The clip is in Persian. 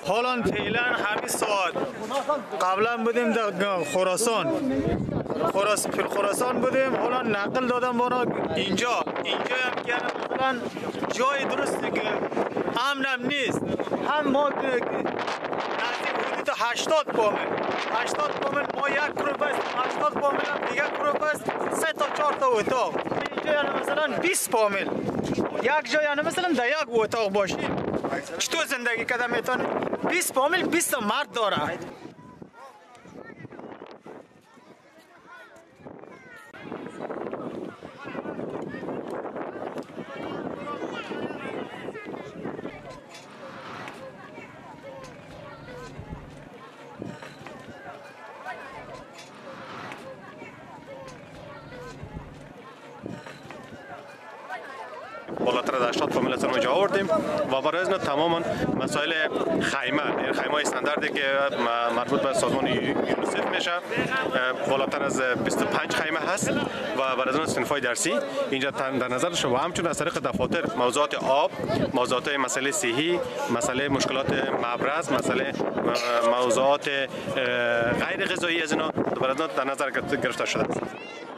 حالا فعلا همین ساعت قبلا بودیم در خراسان بودیم، حالا نقل دادم ما را اینجا هم که مثلا جای درستی که امنم نیست. هم ما نزدیک حدود 80 پامل ما یک گروپ است، 80 پامل هم دیگه گروپ است، 3 تا 4 تا اتاق. اینجا یعنی مثلا 20 پامل یک جای یعنی مثلا در یک اتاق باشیم چطور زندگی کردن میتونی؟ 20 پامل 20 مرد داره. بالاتر از 80 فامیل از اونجا آوردیم و برای از تماما مسائل خیمه های استانداردی که مربوط به سازمان یونیسف میشه بالاتر از 25 خیمه هست و برای از صنف‌های درسی اینجا در نظر شما. همچنین از طریق دفاتر موضوعات آب، موضوعات مسئله صحی، مسئله مشکلات مبرز، مسئله موضوعات غیر غذایی از اینا در نظر گرفته شده است.